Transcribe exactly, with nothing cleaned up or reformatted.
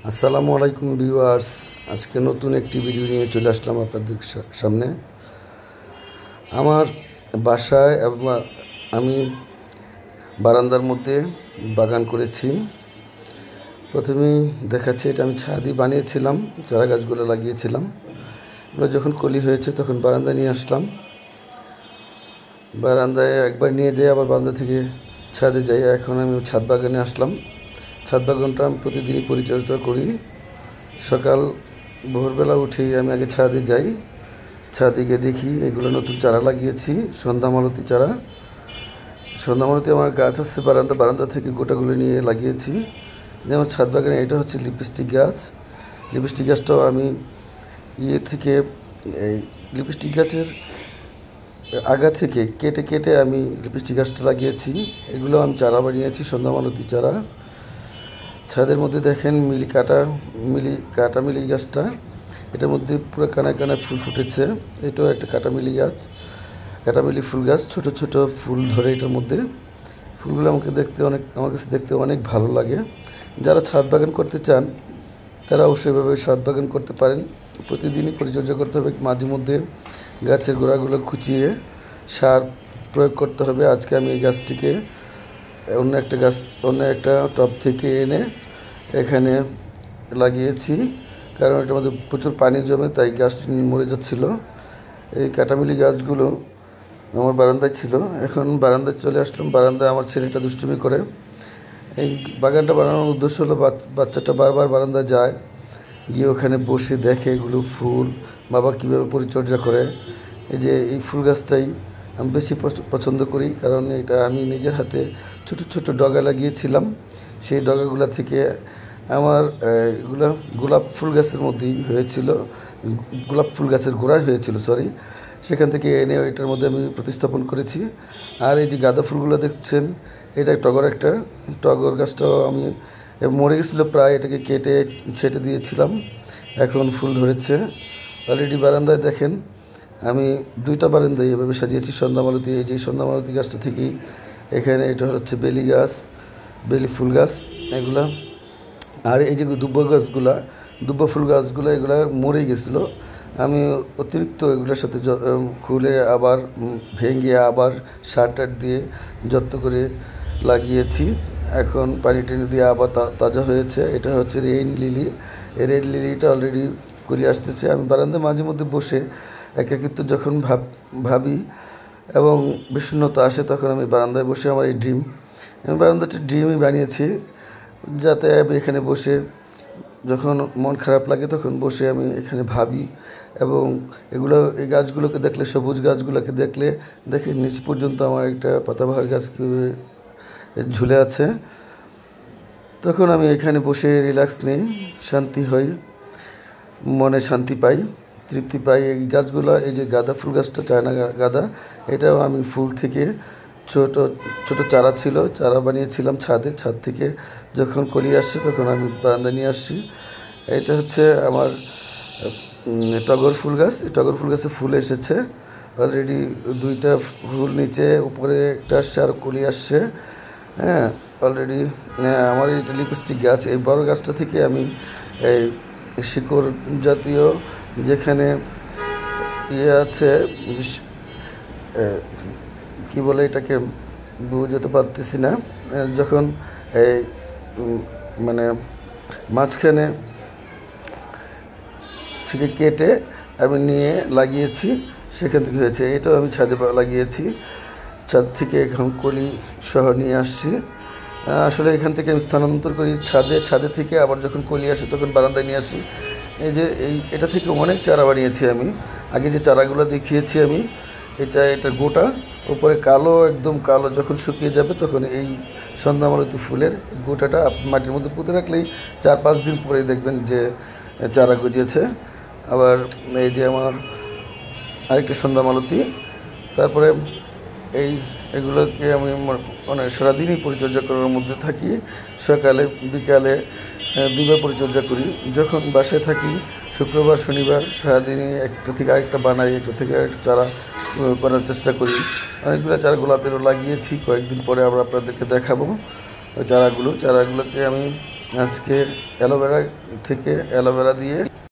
আসসালামু আলাইকুম ভিউয়ার্স। আজকে নতুন একটি ভিডিও নিয়ে চলে আসলাম আপনাদের সামনে। আমার বাসায় আমি বারান্দার মধ্যে বাগান করেছি। প্রথমেই দেখাচ্ছি, এটা আমি ছাদই বানিয়েছিলাম, চারা গাছগুলো লাগিয়েছিলাম। এবার যখন কলি হয়েছে তখন বারান্দায় নিয়ে আসলাম। বারান্দায় একবার নিয়ে যাই, আবার বারান্দা থেকে ছাদে যাই। এখন আমি ছাদ বাগানে আসলাম। ছাদ বাগানটা আমি প্রতিদিনই পরিচর্যা করি। সকাল ভোরবেলা উঠেই আমি আগে ছাদে যাই। ছাদে গিয়ে দেখি এগুলো নতুন চারা লাগিয়েছি, সন্ধ্যামালতি চারা। সন্ধ্যামালতি আমার গাছ আছে বারান্দা বারান্দা থেকে গোটাগুলো নিয়ে লাগিয়েছি। যেমন ছাদ বাগানে এটা হচ্ছে লিপস্টিক গাছ। লিপস্টিক গাছটাও আমি ইয়ে থেকে এই লিপস্টিক গাছের আগা থেকে কেটে কেটে আমি লিপস্টিক গাছটা লাগিয়েছি। এগুলো আমি চারা বানিয়েছি, সন্ধ্যামালতি চারা। ছাদের মধ্যে দেখেন মিলি কাটা মিলি কাটা মিলি গাছটা, এটার মধ্যে পুরো কানায় কানায় ফুল ফুটেছে। এটাও একটা কাটা মিলি গাছ, কাটা মিলি ফুল গাছ। ছোট ছোট ফুল ধরে এটার মধ্যে। ফুলগুলো আমাকে দেখতে অনেক আমার কাছে দেখতে অনেক ভালো লাগে। যারা ছাদ বাগান করতে চান তারা অবশ্যই এভাবে ছাদ বাগান করতে পারেন। প্রতিদিনই পরিচর্যা করতে হবে, মাঝে মধ্যে গাছের গোড়াগুলো খুঁচিয়ে সার প্রয়োগ করতে হবে। আজকে আমি এই গাছটিকে অন্য একটা গাছ অন্য একটা টব থেকে এনে এখানে লাগিয়েছি, কারণ এটার মধ্যে প্রচুর পানি জমে, তাই গাছটি মরে যাচ্ছিল। এই কাটামিলি গাছগুলো আমার বারান্দায় ছিল, এখন বারান্দায় চলে আসলাম। বারান্দায় আমার ছেলেটা দুষ্টুমি করে। এই বাগানটা বানানোর উদ্দেশ্য হলো বাচ্চাটা বারবার বারান্দায় যায়, গিয়ে ওখানে বসে দেখে এগুলো ফুল বাবা কীভাবে পরিচর্যা করে। এই যে এই ফুল গাছটাই আমি বেশি পছন্দ করি, কারণ এটা আমি নিজের হাতে ছোট ছোট ডগা লাগিয়েছিলাম। সেই ডগাগুলো থেকে আমার এগুলো গোলাপ ফুল গাছের মধ্যেই হয়েছিল, গোলাপ ফুল গাছের গোড়ায় হয়েছিল সরি সেখান থেকে এনে এটার মধ্যে আমি প্রতিস্থাপন করেছি। আর এই যে গাঁদা ফুলগুলো দেখছেন, এটা টগর একটা টগর গাছটাও আমি মরে গেছিলো প্রায়, এটাকে কেটে ছেটে দিয়েছিলাম, এখন ফুল ধরেছে অলরেডি। বারান্দায় দেখেন আমি দুইটা বারান্দায় এভাবে সাজিয়েছি সন্ধ্যামালতি। এই যে সন্ধ্যামালতি গাছটা থেকেই এখানে এটা হচ্ছে বেলি গাছ, বেলি ফুল গাছ এগুলা। আর এই যে দুব্বা গাছগুলা, দুব্বা ফুল গাছগুলো এগুলা মরে গেছিলো, আমি অতিরিক্ত এগুলোর সাথে খুলে আবার ভেঙে আবার সার টার দিয়ে যত্ন করে লাগিয়েছি। এখন পানি টানি দিয়ে আবার তাজা হয়েছে। এটা হচ্ছে রেইন লিলি। এই রেইন লিলিটা অলরেডি করে আসতেছে। আমি বারান্দায় মাঝে মধ্যে বসে একাকিত্ব যখন ভাব ভাবি এবং বিষণ্ণতা আসে, তখন আমি বারান্দায় বসে আমার এই ড্রিম আমি বারান্দাটি ড্রিমই বানিয়েছি, যাতে আমি এখানে বসে যখন মন খারাপ লাগে তখন বসে আমি এখানে ভাবি। এবং এগুলো এই গাছগুলোকে দেখলে, সবুজ গাছগুলোকে দেখলে দেখে নিচ পর্যন্ত আমার একটা পাতাবাহার গাছ ঝুলে আছে, তখন আমি এখানে বসে রিল্যাক্স নিই, শান্তি হই, মনে শান্তি পাই, তৃপ্তি পাই। এই গাছগুলো, এই যে গাঁদা ফুল গাছটা, চায়না গাঁদা, এটাও আমি ফুল থেকে ছোট ছোট চারা ছিল, চারা বানিয়েছিলাম ছাদে। ছাদ থেকে যখন কলি আসছে তখন আমি বারান্দায় নিয়ে আসছি। এটা হচ্ছে আমার টগর ফুল গাছ। এই টগর ফুল গাছে ফুল এসেছে অলরেডি, দুইটা ফুল নিচে, উপরে একটা আসছে আর কলি আসছে। হ্যাঁ অলরেডি আমার এই লিপস্টিক গাছ, এই বড় গাছটা থেকে আমি এই শিকড় জাতীয় যেখানে ইয়ে আছে, কি বলে এটাকে বুঝতে পারতেছি না, যখন এই মানে মাঝখানে থেকে কেটে আমি নিয়ে লাগিয়েছি, সেখান থেকে হয়েছে। এটাও আমি ছাদে লাগিয়েছি, ছাদ থেকে এখন কলি সহ নিয়ে আসছি। আসলে এখান থেকে আমি স্থানান্তর করি ছাদে, ছাদে থেকে আবার যখন কলি আসে তখন বারান্দায় নিয়ে আসি। এই যে এই এটা থেকে অনেক চারা বানিয়েছি আমি। আগে যে চারাগুলো দেখিয়েছি আমি, এই চা এটার গোটা উপরে কালো, একদম কালো, যখন শুকিয়ে যাবে তখন এই সন্ধ্যামালতি ফুলের গোটাটা মাটির মধ্যে পুঁতে রাখলেই চার পাঁচ দিন পরে দেখবেন যে চারা গজিয়েছে। আবার এই যে আমার আরেকটা সন্ধ্যামালতি। তারপরে এই এগুলোকে আমি মানে সারাদিনই পরিচর্যা করার মধ্যে থাকি, সকালে বিকালে দুবার পরিচর্যা করি। যখন বাসায় থাকি শুক্রবার শনিবার সারাদিনই একটা থেকে আরেকটা বানাই, একটা থেকে আরেকটা চারা করার চেষ্টা করি। অনেকগুলো চারা গোলাপেরও লাগিয়েছি, কয়েকদিন পরে আমরা আপনাদেরকে দেখাবো ওই চারাগুলো। চারাগুলোকে আমি আজকে অ্যালোভেরা থেকে অ্যালোভেরা দিয়ে